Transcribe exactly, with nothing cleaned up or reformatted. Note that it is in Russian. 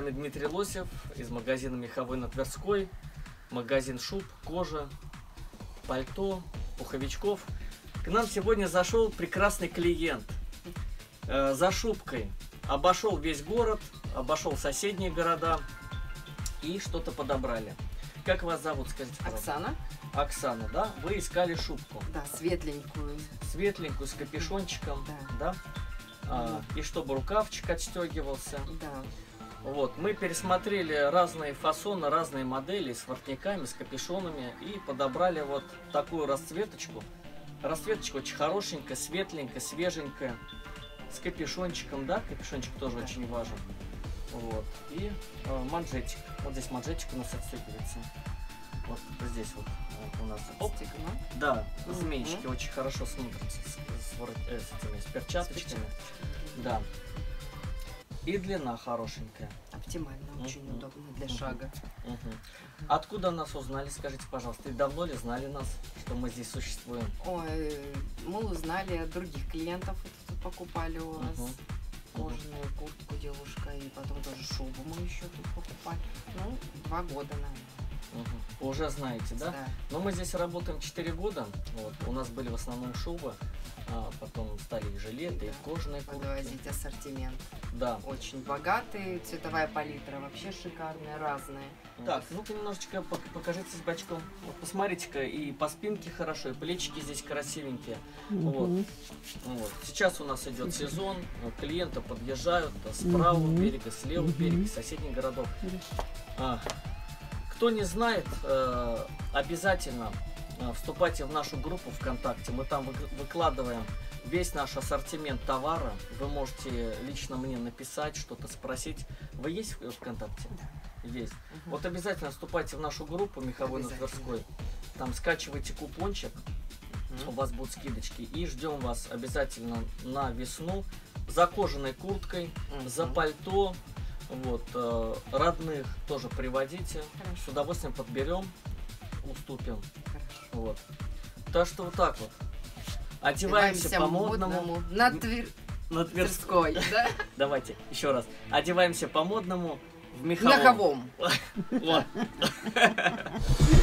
вами Дмитрий Лосев из магазина «Меховой» на Тверской. Магазин шуб, кожи, пальто, пуховичков. К нам сегодня зашел прекрасный клиент. Э, за шубкой обошел весь город, обошел соседние города и что-то подобрали. Как вас зовут, скажите, пожалуйста? Оксана. Оксана, да? Вы искали шубку. Да, светленькую. Светленькую, с капюшончиком, да? да? А, и чтобы рукавчик отстегивался. Да. Вот, мы пересмотрели разные фасоны, разные модели с воротниками, с капюшонами и подобрали вот такую расцветочку. Расцветочка очень хорошенькая, светленькая, свеженькая, с капюшончиком, да? Капюшончик тоже да. очень важен. Вот, и э, манжетик. Вот здесь манжетик у нас отстегивается. Вот здесь вот, вот у нас. Оп. Да, змеечки mm-hmm. очень хорошо смотрятся с, с, э, с, этими, с перчаточками. С да. И длина хорошенькая. Оптимально, uh-huh. очень удобно для uh-huh. шага. Uh-huh. Откуда нас узнали, скажите, пожалуйста? И давно ли знали нас, что мы здесь существуем? Ой, мы узнали от других клиентов, тут покупали у вас uh-huh. кожаную uh-huh. куртку девушка, и потом тоже шубу мы еще тут покупали. Ну, два года, наверное. Угу. Уже знаете, да? Да. Но мы здесь работаем четыре года. Вот. У нас были в основном шубы, а потом стали и жилеты, да. и кожаные куртки. Подвозить ассортимент. Да. Очень богатый, цветовая палитра вообще шикарная, разная. Так, ну-ка немножечко покажите с бачком. Вот, посмотрите-ка, и по спинке хорошо, и плечики здесь красивенькие. Угу. Вот. Вот. Сейчас у нас идет сезон, клиенты подъезжают с правого угу. берега, с левого угу. берега, с соседних городов. А. Кто не знает, обязательно вступайте в нашу группу ВКонтакте. Мы там выкладываем весь наш ассортимент товара. Вы можете лично мне написать, что-то спросить. Вы есть в ВКонтакте? Да. Есть. Угу. Вот обязательно вступайте в нашу группу «Меховой» на Тверской. Там скачивайте купончик, угу. у вас будут скидочки. И ждем вас обязательно на весну за кожаной курткой, угу. за пальто. Вот, э, родных тоже приводите. Хорошо. С удовольствием подберем, уступим. Хорошо. Вот. Так что вот так вот. Одеваемся по-модному. На, твер... на Тверской. Да? Давайте еще раз. Одеваемся по-модному в меховом. Меховом.